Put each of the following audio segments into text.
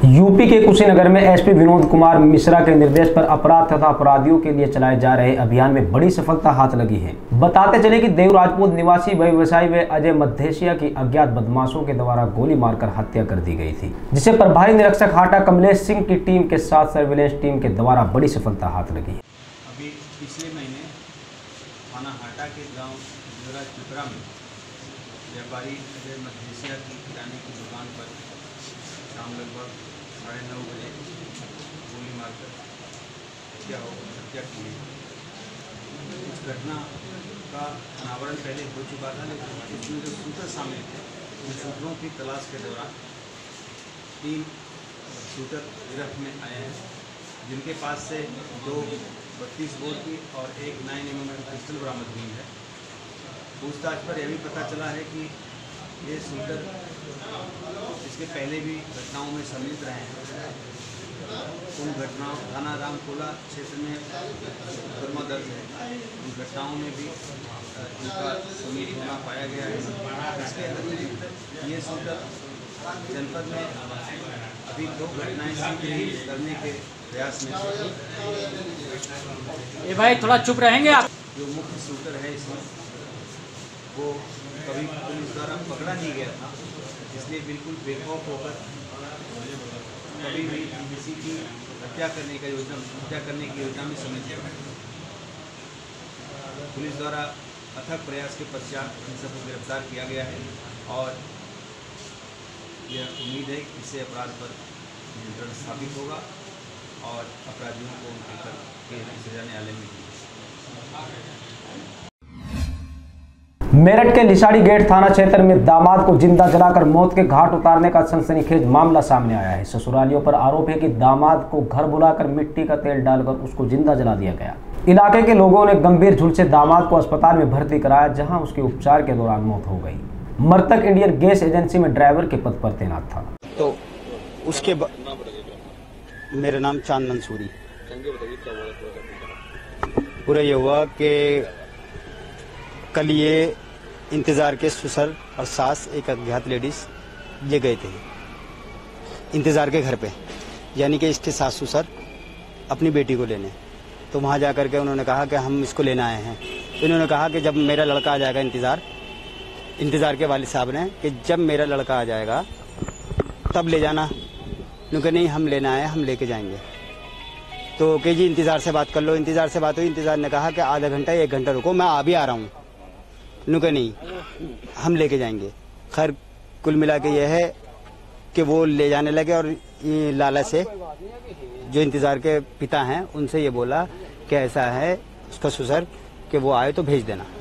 UP के कुशीनगर में SP Vinod Kumar Mishra के निर्देश पर अपराध तथा अपराधियों के लिए चलाए जा रहे अभियान में बड़ी सफलता हाथ लगी है। बताते चले कि देव राजपूत निवासी व्यवसायी व अजय मधेशिया की अज्ञात बदमाशों के द्वारा गोली मारकर हत्या कर दी गई थी, जिसे प्रभारी निरीक्षक हाटा कमलेश सिंह की टीम के साथ सर्विलेंस टीम के द्वारा बड़ी सफलता हाथ लगी है। अभी पिछले महीने थाना हाटा के गाँव पिपरा में व्यापारी अजय मधेशिया की किराने की दुकान पर शाम लगभग 9:30 बजे गोली मारकर हत्या की गई। इस घटना का अनावरण पहले हो चुका था, लेकिन इसमें जो शूटर शामिल थे उन शूटरों की तलाश के दौरान 3 शूटर गिरफ्त में आए हैं, जिनके पास से 2 32 बोर की और एक 9mm पिस्टल बरामद हुई है। पूछताछ पर यह भी पता चला है कि ये शूटर इसके पहले भी घटनाओं में सम्मिलित रहे हैं। उन घटनाओं थाना रामकोला क्षेत्र में मुकदमा दर्ज है, उन घटनाओं में भी उनका सम्मिलित होना पाया गया है। इसके अतिरिक्त ये शूटर जनपद में अभी 2 घटनाएं शीघ्र ही करने के प्रयास में ये भाई थोड़ा चुप रहेंगे आप। जो मुख्य शूटर है इसमें वो कभी पुलिस द्वारा पकड़ा नहीं गया था, इसलिए बिल्कुल बेखौफ होकर कभी भी किसी की हत्या करने की योजना में सम्मिलित है। पुलिस द्वारा अथक प्रयास के पश्चात इन सबको गिरफ्तार किया गया है और यह उम्मीद है कि इससे अपराध पर नियंत्रण स्थापित होगा और अपराधियों को उनके कर के सजा न्यायालय में दी। मेरठ के लिसाड़ी गेट थाना क्षेत्र में दामाद को जिंदा जलाकर मौत के घाट उतारने का सनसनीखेज मामला सामने आया है। ससुरालियों पर आरोप है कि दामाद को घर बुलाकर मिट्टी का तेल डालकर उसको जिंदा जला दिया गया। इलाके के लोगों ने गंभीर झुलसे दामाद को अस्पताल में भर्ती कराया, जहां उसके उपचार के दौरान मौत हो गई। मृतक इंडियन गैस एजेंसी में ड्राइवर के पद पर तैनात था। तो उसके मेरा नाम चांद मंसूरी। पूरा ये हुआ कि कल ये इंतजार के ससुर और सास एक अज्ञात लेडीज ले गए थे इंतजार के घर पे, यानी कि इसके सास ससुर अपनी बेटी को लेने। तो वहाँ जाकर के उन्होंने कहा कि हम इसको लेना आए हैं। तो इन्होंने कहा कि जब मेरा लड़का आ जाएगा, इंतजार के वालिद साहब ने कि जब मेरा लड़का आ जाएगा तब ले जाना। क्योंकि नहीं, हम लेना आए, हम लेके जाएंगे। तो कि जी इंतजार से बात कर लो। इंतजार से बात हुई, इंतजार ने कहा कि आधा घंटा 1 घंटा रुको, मैं आ भी आ रहा हूँ। नुके नहीं, हम लेके जाएंगे। खैर कुल मिला के यह है कि वो ले जाने लगे और ये लाला से जो इंतजार के पिता हैं उनसे ये बोला कि ऐसा है उसका ससुर कि वो आए तो भेज देना।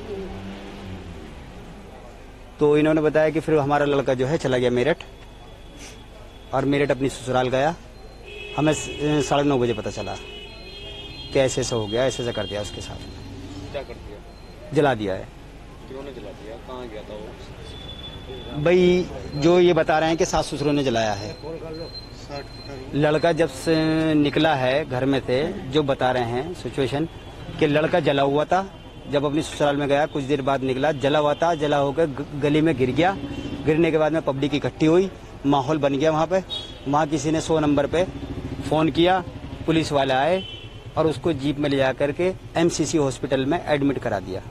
तो इन्होंने बताया कि फिर हमारा लड़का जो है चला गया मेरठ, और मेरठ अपनी ससुराल गया। हमें 9:30 बजे पता चला कि ऐसे ऐसा हो गया, ऐसे ऐसा कर दिया उसके साथ। क्या कर दिया? जला दिया है। किन्होंने जला दिया? कहाँ गया था वो? भाई जो ये बता रहे हैं कि सास ससुरों ने जलाया है। लड़का जब से निकला है घर में से, जो बता रहे हैं सिचुएशन कि लड़का जला हुआ था। जब अपनी ससुराल में गया कुछ देर बाद निकला, जला हुआ था। जला होकर गली में गिर गया। गिरने के बाद में पब्लिक इकट्ठी हुई, माहौल बन गया वहाँ पे। वहाँ किसी ने 100 नंबर पे फ़ोन किया, पुलिस वाले आए और उसको जीप में ले जा करके MCC हॉस्पिटल में एडमिट करा दिया।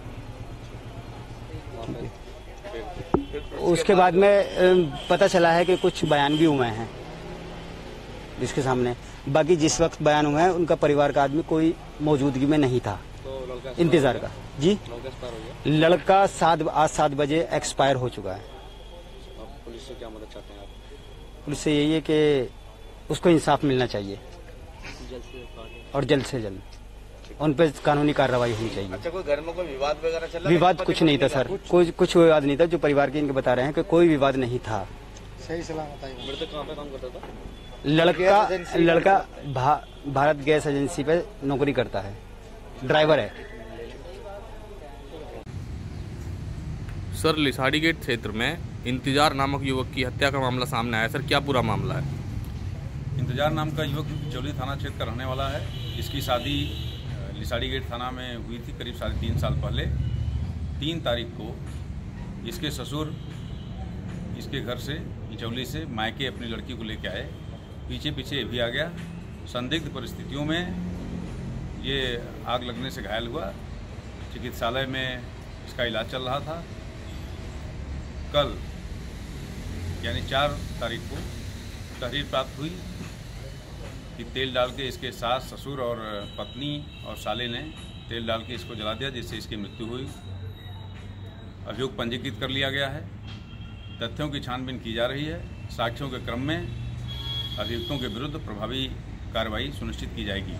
उसके बाद में पता चला है कि कुछ बयान भी हुए हैं जिसके सामने। बाकी जिस वक्त बयान हुए हैं उनका परिवार का आदमी कोई मौजूदगी में नहीं था। तो लड़का इंतजार का जी लड़का आज 7 बजे एक्सपायर हो चुका है। अब पुलिस से क्या मदद चाहते हैं आप? पुलिस से यही है कि उसको इंसाफ मिलना चाहिए और जल्द से जल्द उन पर कानूनी कार्रवाई होनी चाहिए। अच्छा, कोई घर में कोई विवाद वगैरह चला? विवाद कुछ नहीं था सर, कुछ विवाद नहीं था। जो परिवार के इनके बता रहे हैं कि कोई विवाद नहीं था। सही सलामत है। मृतक कहाँ पे काम करता था? लड़का भारत गैस एजेंसी पे नौकरी करता है, ड्राइवर है। सर, लिसाड़ी गेट क्षेत्र में इंतजार नामक युवक की हत्या का मामला सामने आया। सर, क्या पूरा मामला है? इंतजार नाम का युवक चौली थाना क्षेत्र का रहने वाला है। इसकी शादी लिसाड़ी गेट थाना में हुई थी करीब 3.5 साल पहले। 3 तारीख को इसके ससुर इसके घर से इचौली से मायके अपनी लड़की को लेकर आए पीछे पीछे भी आ गया। संदिग्ध परिस्थितियों में ये आग लगने से घायल हुआ। चिकित्सालय में इसका इलाज चल रहा था। कल यानी 4 तारीख को तहरीर प्राप्त हुई कि तेल डाल के इसके सास, ससुर और पत्नी और साले ने तेल डाल के इसको जला दिया, जिससे इसकी मृत्यु हुई। अभियोग पंजीकृत कर लिया गया है। तथ्यों की छानबीन की जा रही है। साक्ष्यों के क्रम में अभियुक्तों के विरुद्ध प्रभावी कार्रवाई सुनिश्चित की जाएगी।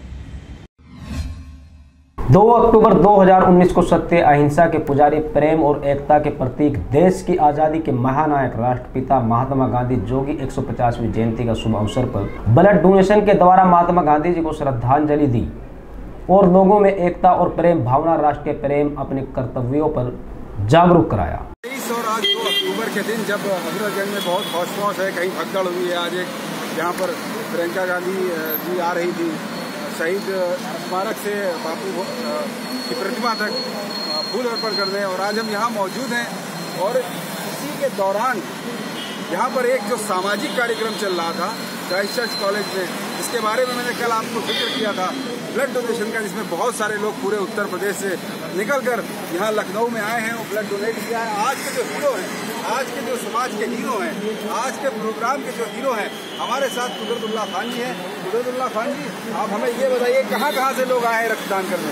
2 अक्टूबर 2019 को सत्य अहिंसा के पुजारी, प्रेम और एकता के प्रतीक, देश की आज़ादी के महानायक राष्ट्रपिता महात्मा गांधी जो कि 150वीं जयंती का शुभ अवसर पर ब्लड डोनेशन के द्वारा महात्मा गांधी जी को श्रद्धांजलि दी और लोगों में एकता और प्रेम भावना, राष्ट्रीय प्रेम, अपने कर्तव्यों पर जागरूक कराया। 23 और आज 2 अक्टूबर के दिन जब हजरतगंज में बहुत हौश है, कहीं भगदड़ हुई है। आज एक यहाँ पर प्रियंका गांधी जी आ रही थी शहीद स्मारक से बापू की प्रतिमा तक फूल अर्पण करने, और आज हम यहाँ मौजूद हैं। और इसी के दौरान यहाँ पर एक जो सामाजिक कार्यक्रम चल रहा था क्राइस्ट चर्च कॉलेज में, इसके बारे में मैंने कल आपको जिक्र किया था, ब्लड डोनेशन का, जिसमें बहुत सारे लोग पूरे उत्तर प्रदेश से निकलकर यहाँ लखनऊ में आए हैं और ब्लड डोनेट किया है। आज के जो हीरो हैं, आज के जो समाज के हीरो हैं, आज के प्रोग्राम के जो हीरो हैं, हमारे साथ कुदरतुल्लाह खान जी हैं। कुदरतुल्लाह खान जी, आप हमें ये बताइए कहाँ कहाँ से लोग आए हैं रक्तदान करने?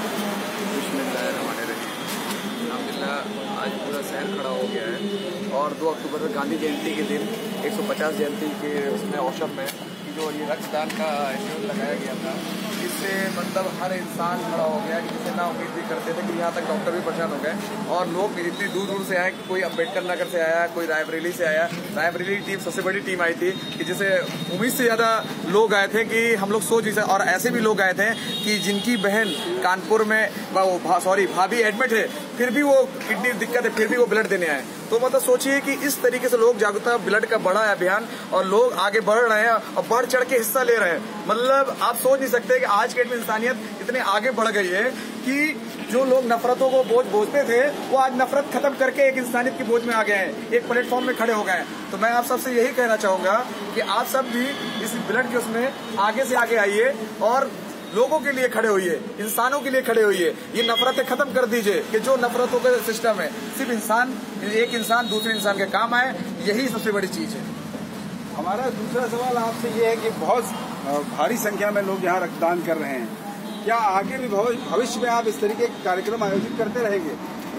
आज पूरा शहर खड़ा हो गया है और 2 अक्टूबर गांधी जयंती के दिन 150 जयंती के उसमें अवसर में जो ये रक्तदान का शिविर लगाया गया था, इससे मतलब हर इंसान खड़ा हो गया, जिससे ना उम्मीद भी करते थे कि यहाँ तक डॉक्टर भी परेशान हो गए। और लोग इतनी दूर दूर से आए कि कोई अम्बेडकर नगर से आया, कोई रायबरेली से आया। रायबरेली टीम सबसे बड़ी टीम आई थी कि जिसे उम्मीद से ज़्यादा लोग आए थे कि हम लोग सोच नहीं सकते। और ऐसे भी लोग आए थे कि जिनकी बहन कानपुर में भाभी एडमिट है, फिर भी वो किडनी दिक्कत है, फिर भी वो ब्लड देने आए। तो मतलब सोचिए कि इस तरीके से लोग जागरूकता, ब्लड का बड़ा अभियान, और लोग आगे बढ़ रहे हैं और बढ़ चढ़ के हिस्सा ले रहे हैं। मतलब आप सोच नहीं सकते कि आज के डेट में इंसानियत इतने आगे बढ़ गई है कि जो लोग नफरतों को बोझ बोझते थे, वो आज नफरत खत्म करके एक इंसानियत की बोझ में आ गए हैं, एक प्लेटफॉर्म में खड़े हो गए हैं। तो मैं आप सबसे यही कहना चाहूंगा कि आप सब भी इस ब्लड के उसमें आगे से आगे आइए और लोगों के लिए खड़े होइए, इंसानों के लिए खड़े होइए। ये नफरतें खत्म कर दीजिए कि जो नफरतों का सिस्टम है, सिर्फ एक इंसान दूसरे इंसान के काम आए, यही सबसे बड़ी चीज है। हमारा दूसरा सवाल आपसे ये है कि बहुत भारी संख्या में लोग यहाँ रक्तदान कर रहे हैं, क्या आगे भी भविष्य में आप इस तरीके के कार्यक्रम आयोजित करते रहेंगे?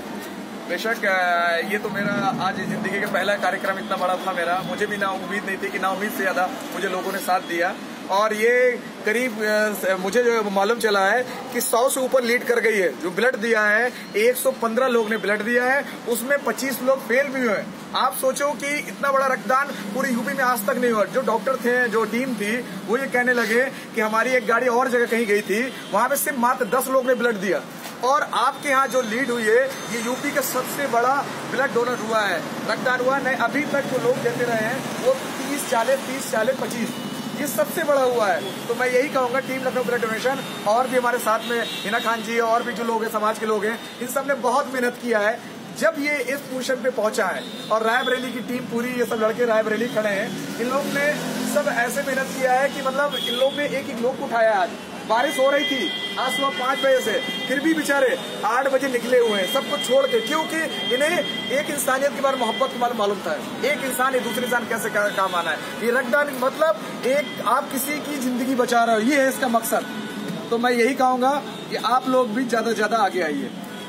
बेशक, ये तो मेरा आज जिंदगी का पहला कार्यक्रम इतना बड़ा था मेरा। मुझे भी ना उम्मीद नहीं थी कि ना उम्मीद से ज्यादा मुझे लोगों ने साथ दिया। और ये करीब मुझे जो मालूम चला है कि 100 से ऊपर लीड कर गई है। जो ब्लड दिया है 115 लोग ने ब्लड दिया है, उसमें 25 लोग फेल भी हुए। आप सोचो कि इतना बड़ा रक्तदान पूरी यूपी में आज तक नहीं हुआ। जो डॉक्टर थे, जो टीम थी, वो ये कहने लगे कि हमारी एक गाड़ी और जगह कहीं गई थी, वहां पे सिर्फ मात्र 10 लोग ने ब्लड दिया। और आपके यहाँ जो लीड हुई है, ये यूपी का सबसे बड़ा ब्लड डोनर हुआ है, रक्तदान हुआ नहीं। अभी तक जो लोग देते रहे हैं वो 30, 40, 25, ये सबसे बड़ा हुआ है। तो मैं यही कहूंगा टीम लखनऊ ब्लड डोनेशन और भी हमारे साथ में हिना खान जी और भी जो लोग हैं, समाज के लोग हैं, इन सब ने बहुत मेहनत किया है जब ये इस पोजीशन पे पहुंचा है। और रायबरेली की टीम पूरी, ये सब लड़के रायबरेली खड़े हैं, इन लोग ने सब ऐसे मेहनत किया है कि मतलब इन लोग ने एक लोग को उठाया। आज बारिश हो रही थी, आज सुबह 5 बजे से, फिर भी बेचारे 8 बजे निकले हुए हैं सब कुछ छोड़ के, क्योंकि इन्हें एक इंसानियत के बारे में मोहब्बत के बारे में मालूम था। एक इंसान दूसरे इंसान कैसे काम आना है। ये रक्तदान मतलब एक आप किसी की जिंदगी बचा रहे हो, ये है इसका मकसद। तो मैं यही कहूंगा कि आप लोग भी ज्यादा से ज्यादा आगे आइए।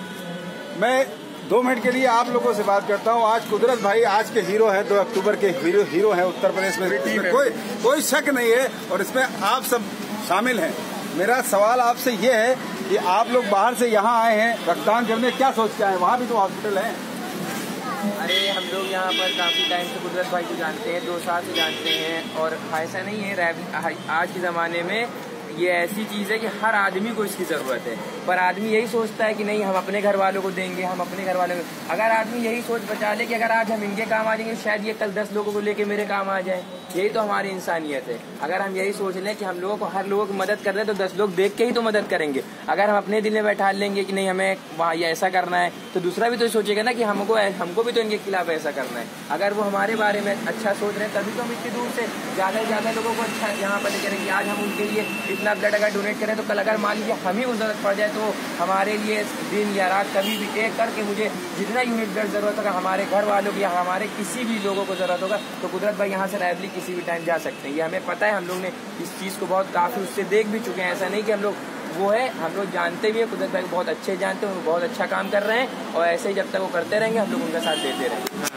मैं 2 मिनट के लिए आप लोगों से बात करता हूं। आज कुदरत भाई आज के हीरो हैं, 2 अक्टूबर के हीरो हैं उत्तर प्रदेश में, इसमें कोई शक नहीं है और इसमें आप सब शामिल हैं। मेरा सवाल आपसे ये है कि आप लोग बाहर से यहाँ आए हैं रक्तदान करने, क्या सोच के आए? वहाँ भी तो हॉस्पिटल है। अरे हम लोग यहाँ पर काफ़ी टाइम से कुदरत भाई को जानते हैं, 2 साल से जानते हैं। और ऐसा नहीं है, आज के ज़माने में ये ऐसी चीज़ है कि हर आदमी को इसकी ज़रूरत है। पर आदमी यही सोचता है कि नहीं, हम अपने घर वालों को देंगे, हम अपने घर वालों को। अगर आदमी यही सोच बचा ले कि अगर आज हम इनके काम आ जाएंगे, शायद ये कल 10 लोगों को लेके मेरे काम आ जाए। यही तो हमारी इंसानियत है। अगर हम यही सोच लें कि हम लोगों को हर लोगों की मदद कर रहे हैं तो 10 लोग देख के ही तो मदद करेंगे। अगर हम अपने दिल में बैठा लेंगे कि नहीं हमें वहाँ ये ऐसा करना है तो दूसरा भी तो सोचेगा ना कि हमको भी तो इनके खिलाफ ऐसा करना है। अगर वो हमारे बारे में अच्छा सोच रहे हैं तभी तो हम इतनी दूर से ज़्यादा से ज़्यादा लोगों को अच्छा यहाँ पर लेकर कि आज हम उनके लिए इतना ब्लड अगर डोनेट करें तो कल अगर मान लीजिए हम ही को जरूरत पड़ जाए तो हमारे लिए दिन या रात कभी भी एक करके मुझे जितना यूनिट ब्लड जरूरत होगा हमारे घर वालों की या हमारे किसी भी लोगों को जरूरत होगा तो कुदरत भाई यहाँ से रैवली किसी भी टाइम जा सकते हैं। ये हमें पता है, हम लोग ने इस चीज़ को बहुत काफ़ी उससे देख भी चुके हैं। ऐसा नहीं कि हम लोग वो है, हम लोग जानते भी हैं कुदरत भाई को बहुत अच्छे जानते हैं, वो बहुत अच्छा काम कर रहे हैं और ऐसे ही जब तक वो करते रहेंगे हम लोग उनका साथ देते रहेंगे।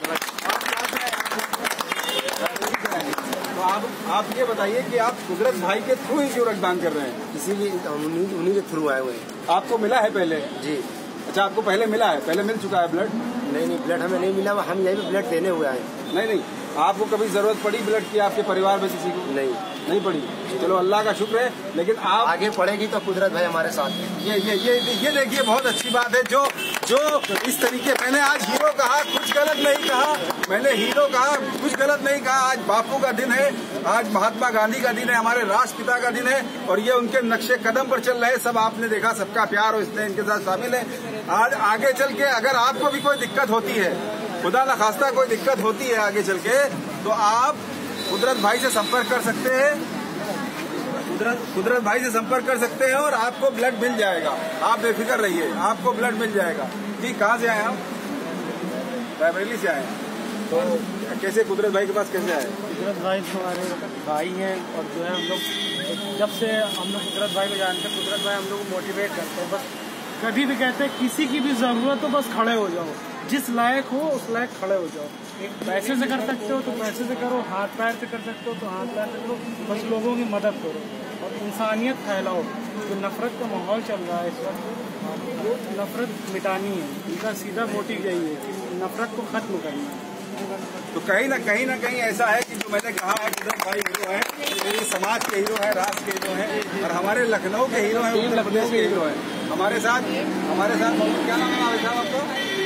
तो आप ये बताइए कि आप कुदरत भाई के थ्रू ही क्यों रक्तदान कर रहे हैं? किसी भी उन्हीं के थ्रू आए हुए। आपको मिला है पहले? जी। अच्छा, आपको पहले मिला है? पहले मिल चुका है ब्लड? नहीं, ब्लड हमें नहीं मिला, हम यही पे ब्लड देने हुए आए। नहीं, आपको कभी जरूरत पड़ी ब्लड की आपके परिवार में किसी को? नहीं पड़ी। चलो अल्लाह का शुक्र है, लेकिन आप आगे पड़ेगी तो कुदरत भाई हमारे साथ है। ये देखिए बहुत अच्छी बात है जो इस तरीके, मैंने आज हीरो कहा, कुछ गलत नहीं कहा, मैंने हीरो कहा, कुछ गलत नहीं कहा। आज बापू का दिन है, आज महात्मा गांधी का दिन है, हमारे राष्ट्रपिता का दिन है और ये उनके नक्शे कदम पर चल रहे हैं। सब आपने देखा, सबका प्यार और इसमें इनके साथ शामिल है। आज आगे चल के अगर आपको भी कोई दिक्कत होती है, खुदा न खास्ता कोई दिक्कत होती है आगे चल के, तो आप कुदरत भाई से संपर्क कर सकते हैं। कुदरत भाई से संपर्क कर सकते हैं और आपको ब्लड मिल जाएगा। आप बेफिक्र रहिए, आपको ब्लड मिल जाएगा। जी, कहाँ से आए आप? रायबरेली से आए। तो कैसे कुदरत भाई के पास कैसे आए? कुदरत भाई हमारे भाई हैं और जो है हम लोग जब से हम लोग कुदरत भाई को जानते हैं, कुदरत भाई हम लोग को मोटिवेट करते हैं। बस कभी भी कहते हैं किसी की भी जरूरत हो बस खड़े हो जाओ, जिस लायक हो उस लायक खड़े हो जाओ। पैसे से कर सकते हो तो पैसे से करो, हाथ पैर से कर सकते हो तो हाथ पैर से करो, बस लोगों की मदद करो और इंसानियत फैलाओ। जो नफरत का माहौल चल रहा है इस वक्त, वो नफरत मिटानी है। इनका सीधा मोटिव यही है कि नफरत को खत्म करना है। तो कहीं ना कहीं ऐसा है कि जो मैंने कहा है कुदरत भाई हीरो है, मेरे समाज के हीरो है, राष्ट्र के हीरो है और हमारे लखनऊ के हीरो है, उत्तर प्रदेश के हीरो है। हमारे साथ क्या नाम है साहब आपको?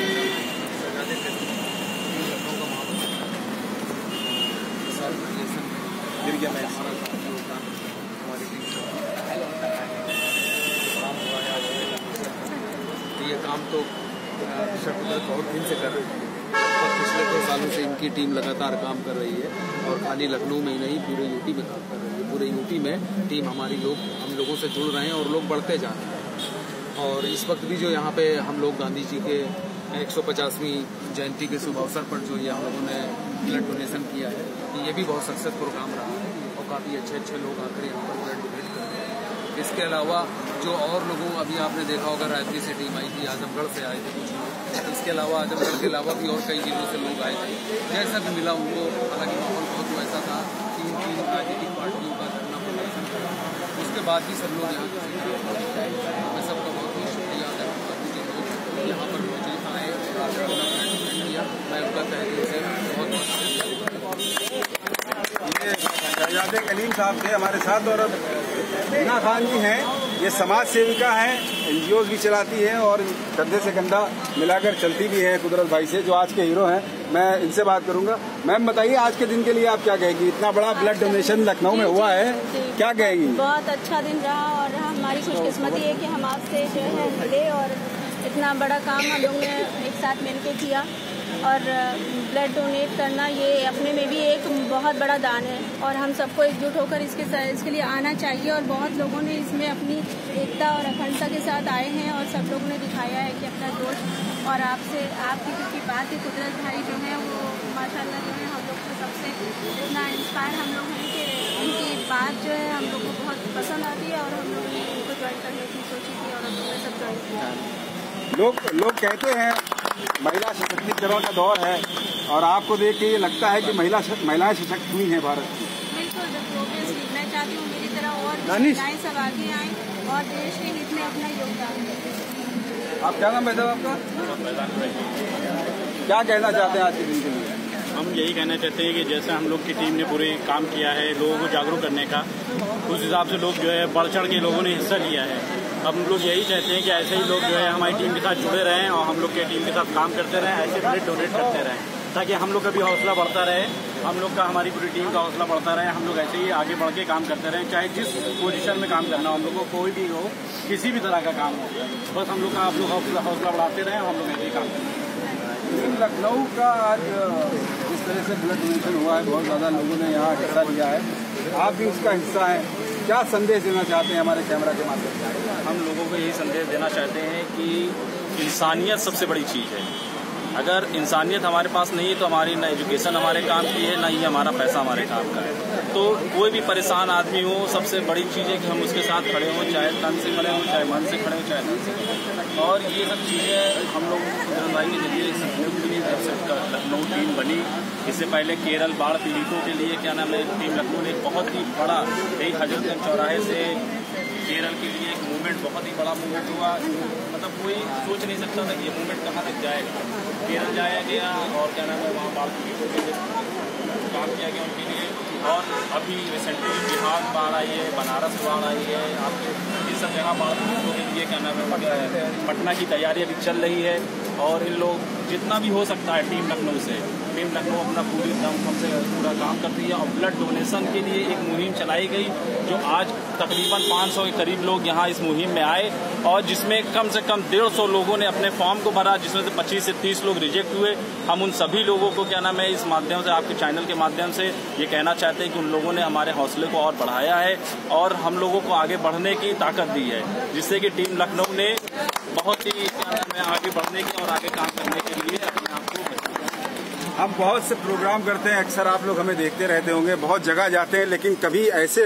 ये काम तो बहुत दिन से कर रहे हैं और पिछले 2 सालों से इनकी टीम लगातार काम कर रही है और खाली लखनऊ में ही नहीं पूरे यूपी में काम कर रही है। पूरे यूपी में टीम हम लोगों से जुड़ रहे हैं और लोग बढ़ते जा रहे हैं। और इस वक्त भी जो यहाँ पे हम लोग गांधी जी के 150वीं जयंती के शुभ अवसर पर जो ये हम लोगों ने ब्लड डोनेशन किया है, ये भी बहुत सक्सेसफुल काम रहा है और काफ़ी अच्छे लोग आकर यहाँ पर ब्लड डोनेट कर रहे हैं। इसके अलावा जो और लोगों, अभी आपने देखा होगा रायबरेली से टीम आई थी, आजमगढ़ से आए थे कुछ लोग। इसके अलावा आजमगढ़ के अलावा भी और कई जिलों से लोग आए थे। जैसा भी मिला उनको, हालांकि माहौल बहुत वैसा था कि 3 राजनीतिक पार्टियों का धरना प्रदर्शन करा, उसके बाद भी सब लोग यहाँ मैं सबका बहुत शुक्रिया अदा करता हूँ जो लोग यहाँ पर मौजूद आए और अपना ब्लड किया। मैं उनका तहे दिल से बहुत शुक्रिया। ये शहजादे कलीम साहब थे हमारे साथ और मीना खान जी हैं, ये समाज सेविका हैं, NGO भी चलाती है और कंधे से कंधा मिलाकर चलती भी है कुदरत भाई से, जो आज के हीरो हैं। मैं इनसे बात करूंगा। मैम बताइए, आज के दिन के लिए आप क्या कहेंगी? इतना बड़ा ब्लड डोनेशन लखनऊ में हुआ है, क्या कहेंगी? बहुत अच्छा दिन रहा और हमारी खुशकिस्मती है कि हम आपसे जो है मिले और इतना बड़ा काम हम लोग ने एक साथ मिलकर किया। और ब्लड डोनेट करना ये अपने में भी एक बहुत बड़ा दान है और हम सबको एकजुट होकर इसके लिए आना चाहिए। और बहुत लोगों ने इसमें अपनी एकता और अखंडता के साथ आए हैं और सब लोगों ने दिखाया है कि अपना जोश। और आपकी बात है, कुदरत भाई जो है वो माशाल्लाह जो है हम लोग को सबसे इतना इंस्पायर हम लोग हैं कि उनकी बात जो है हम लोग को बहुत पसंद आती है और हम लोगों ने उनको ज्वाइन करने की सोची थी और हम लोग ने सब ज्वाइन किया। लोग कहते हैं महिला सशक्तिकरण का दौर है और आपको देख के ये लगता है कि महिलाएं सशक्त हुई हैं भारत की? बिल्कुल, मैं चाहती हूँ मेरी तरह और महिलाएं सब आगे आएं और देश के हित में अपना योगदान दें। आप क्या नाम है आपका? क्या कहना चाहते हैं आज के दिन के लिए? हम यही कहना चाहते हैं कि जैसे हम लोग की टीम ने पूरे काम किया है लोगों को जागरूक करने का, उस हिसाब से लोग जो है बढ़ चढ़ के लोगों ने हिस्सा लिया है। अब हम लोग यही चाहते हैं कि ऐसे ही लोग जो है हमारी टीम के साथ जुड़े रहें और हम लोग के टीम के साथ काम करते रहें, ऐसे ब्लड डोनेट करते रहें। ताकि हम लोग का भी हौसला बढ़ता रहे, हम लोग का, हमारी पूरी टीम का हौसला बढ़ता रहे। हम लोग ऐसे ही आगे बढ़ के काम करते रहें, चाहे जिस पोजीशन में काम करना हो हम लोग को, कोई भी हो, किसी भी तरह का काम हो, बस हम लोग का आप लोग हौसला बढ़ाते रहें, हम लोग ऐसे ही काम करें। लखनऊ का आज जिस तरह से ब्लड डोनेशन हुआ है, बहुत ज़्यादा लोगों ने यहाँ हिस्सा लिया है, आप भी उसका हिस्सा हैं। क्या संदेश देना चाहते हैं हमारे कैमरा के माध्यम से? हम लोगों को यही संदेश देना चाहते हैं कि इंसानियत सबसे बड़ी चीज़ है। अगर इंसानियत हमारे पास नहीं है तो हमारी ना एजुकेशन हमारे काम की है, ना ही हमारा पैसा हमारे काम का है। तो कोई भी परेशान आदमी हो, सबसे बड़ी चीज़ है कि हम उसके साथ खड़े हों, चाहे तन से खड़े हों, चाहे मन से खड़े हों, चाहे धन से खड़े हों। और ये सब चीज़ें हम लोग कुदरत भाई के जरिए सहयोग के लिए जब से लखनऊ टीम बनी, इससे पहले केरल बाढ़ पीड़ितों के लिए क्या नाम है, टीम लखनऊ ने बहुत ही बड़ा, यही हजरतगंज चौराहे से केरल के लिए एक मूवमेंट, बहुत ही बड़ा मूवमेंट हुआ। मतलब कोई सोच नहीं सकता था कि ये मूवमेंट कहाँ तक जाएगा। केरल जाया गया और क्या नाम है, वहाँ बाढ़ पीड़ितों के लिए काम किया गया उनके लिए। और अभी रिसेंटली बिहार बाढ़ आई है, बनारस बाढ़ आई है, आपके ये सब जगह बाढ़ पीड़ितों के लिए क्या नाम है, पटना की तैयारी अभी चल रही है। और इन लोग जितना भी हो सकता है टीम लखनऊ से, टीम लखनऊ अपना पूरी दम से पूरा काम करती है। और ब्लड डोनेशन के लिए एक मुहिम चलाई गई, जो आज तकरीबन 500 के करीब लोग यहाँ इस मुहिम में आए, और जिसमें कम से कम 150 लोगों ने अपने फॉर्म को भरा, जिसमें से 25 से 30 लोग रिजेक्ट हुए। हम उन सभी लोगों को क्या नाम है, इस माध्यम से, आपके चैनल के माध्यम से ये कहना चाहते हैं कि उन लोगों ने हमारे हौसले को और बढ़ाया है और हम लोगों को आगे बढ़ने की ताकत दी है, जिससे कि टीम लखनऊ ने बहुत ही क्या नाम है, आगे बढ़ने की और आगे काम करने के लिए अपने आप को। हम बहुत से प्रोग्राम करते हैं, अक्सर आप लोग हमें देखते रहते होंगे, बहुत जगह जाते हैं, लेकिन कभी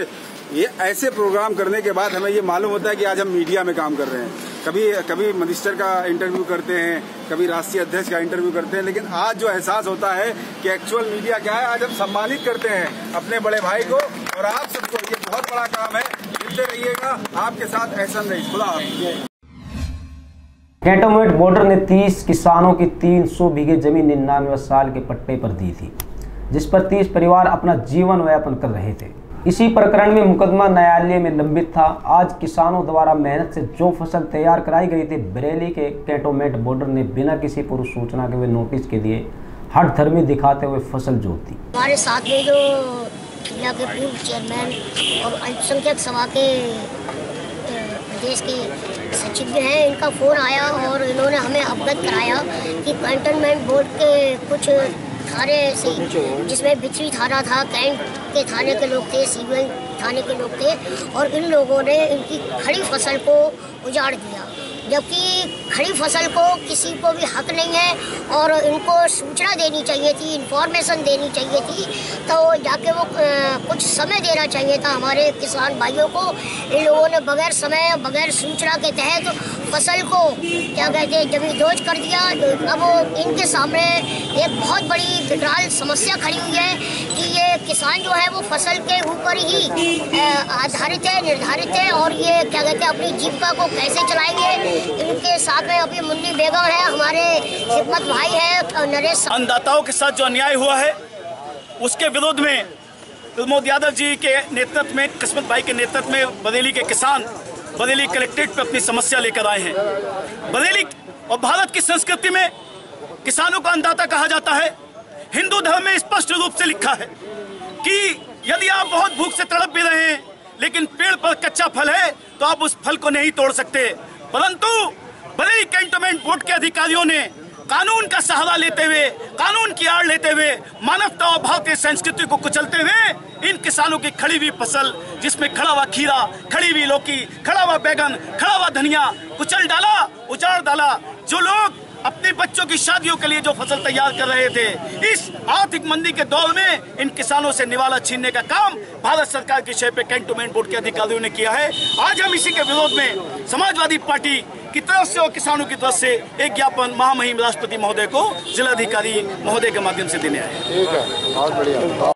ऐसे प्रोग्राम करने के बाद हमें ये मालूम होता है कि आज हम मीडिया में काम कर रहे हैं। कभी मिनिस्टर का इंटरव्यू करते हैं, कभी राष्ट्रीय अध्यक्ष का इंटरव्यू करते हैं, लेकिन आज जो एहसास होता है कि एक्चुअल मीडिया क्या है, आज हम सम्मानित करते हैं अपने बड़े भाई को और आप सबको। ये बहुत बड़ा काम है, मिलते रहिएगा, आपके साथ एहसन रही। खुदा हाफिज़। कैंटोनमेंट बोर्डर ने 30 किसानों की 300 बीघे जमीन 99 साल के पट्टे पर दी थी, जिस पर 30 परिवार अपना जीवन व्यापन कर रहे थे। इसी प्रकरण में मुकदमा न्यायालय में लंबित था। आज किसानों द्वारा मेहनत से जो फसल तैयार कराई गई थी, बरेली के कैंटोनमेंट बोर्डर ने बिना किसी पूर्व सूचना के वे नोटिस के दिए हठ धर्मी दिखाते हुए फसल जोत दी। हमारे साथ में जो जिला के पूर्व चेयरमैन और अल्पसंख्यक सभा के प्रदेश के सचिव हैं, इनका फ़ोन आया और इन्होंने हमें अवगत कराया कि कैंटोनमेंट बोर्ड के कुछ थाने से, जिसमें बिचवी थाना था, कैंट के थाने के लोग थे, सीवन थाने के लोग थे, और इन लोगों ने इनकी खड़ी फसल को उजाड़ दिया, जबकि खड़ी फसल को किसी को भी हक नहीं है और इनको सूचना देनी चाहिए थी, इन्फॉर्मेशन देनी चाहिए थी, तो जाके वो कुछ समय देना चाहिए था हमारे किसान भाइयों को। इन लोगों ने बगैर समय, बगैर सूचना के तहत फसल को क्या कहते हैं जमींदोज कर दिया। अब इनके सामने एक बहुत बड़ी विकराल समस्या खड़ी हुई है कि ये किसान जो है वो फसल के ऊपर ही आधारित है, निर्धारित है, और ये क्या कहते हैं अपनी जीविका को कैसे चलाएंगे। इनके साथ में अभी मुन्नी बेगम है, हमारे हिम्मत भाई है, नरेश। अन्नदाताओं के साथ जो अन्याय हुआ है उसके विरोध में प्रमोद यादव जी के नेतृत्व में, किस्मत भाई के नेतृत्व में बरेली के किसान बरेली कलेक्ट्रेट पे अपनी समस्या लेकर आए हैं। बरेली और भारत की संस्कृति में किसानों को अन्नदाता कहा जाता है। हिंदू धर्म में स्पष्ट रूप से लिखा है कि यदि आप बहुत भूख से तड़प भी रहे हैं, लेकिन पेड़ पर कच्चा फल है तो आप उस फल को नहीं तोड़ सकते। परंतु बरेली कैंटोनमेंट बोर्ड के अधिकारियों ने कानून का सहारा लेते हुए, कानून की आड़ लेते हुए, मानवता और भारतीय संस्कृति को कुचलते हुए इन किसानों की खड़ी हुई फसल, जिसमें खड़ा हुआ खीरा, खड़ी हुई लौकी, खड़ा हुआ बैगन, खड़ा हुआ धनिया, कुचल डाला, उजाड़ डाला। जो लोग अपने बच्चों की शादियों के लिए जो फसल तैयार कर रहे थे, इस आर्थिक मंदी के दौर में इन किसानों से निवाला छीनने का काम भारत सरकार की शय पे कैंटोनमेंट बोर्ड के अधिकारियों ने किया है। आज हम इसी के विरोध में समाजवादी पार्टी की तरफ से और किसानों की तरफ से एक ज्ञापन महामहिम राष्ट्रपति महोदय को जिलाधिकारी महोदय के माध्यम से देने आए। ठीक है, बहुत बढ़िया।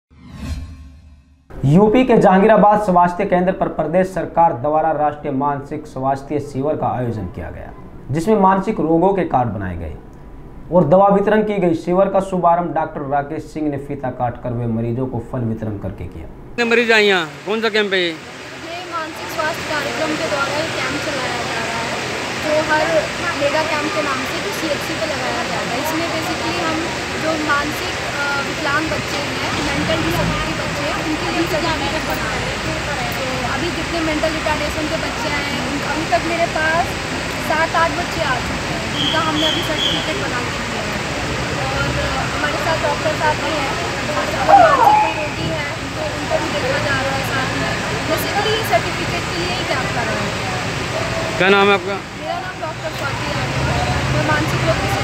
यूपी के जहांगीराबाद स्वास्थ्य केंद्र पर प्रदेश सरकार द्वारा राष्ट्रीय मानसिक स्वास्थ्य शिविर का आयोजन किया गया, जिसमें मानसिक रोगों के कार्ड बनाए गए और दवा वितरण की गई। शिविर का शुभारंभ डॉक्टर राकेश सिंह ने फीता काटकर वे मरीजों को फल वितरण करके किया। मरीज आए यहाँ, कौन सा कैंप है ये? मानसिक स्वास्थ्य कार्यक्रम के द्वारा ये कैंप चलाया जा रहा है, जो हर मेगा कैंप के नाम से CHC पे लगाया जाता है। इसमें बेसिकली हम जो मानसिक विकलांग बच्चे हैं, मेंटल डिसेबिलिटी बच्चे हैं, उनके लिए सर्टिफिकेट बना रहे हैं। तो अभी जितने मेंटल रिटार्डेशन के बच्चे आए हैं, अभी तक मेरे पास 7-8 बच्चे आ चुके हैं जिनका हमने अभी सर्टिफिकेट बना के दिया है। और हमारे साथ डॉक्टर साहब भी हैं, अगर मानसिक कोई रोगी है तो उनको भी देखा जा रहा है साथ में। बेसिकली ये सर्टिफिकेट के लिए ही कैंप कर रहे हैं। क्या नाम है आपका? मेरा नाम डॉक्टर स्वाति है, मैं मानसिक रोगी से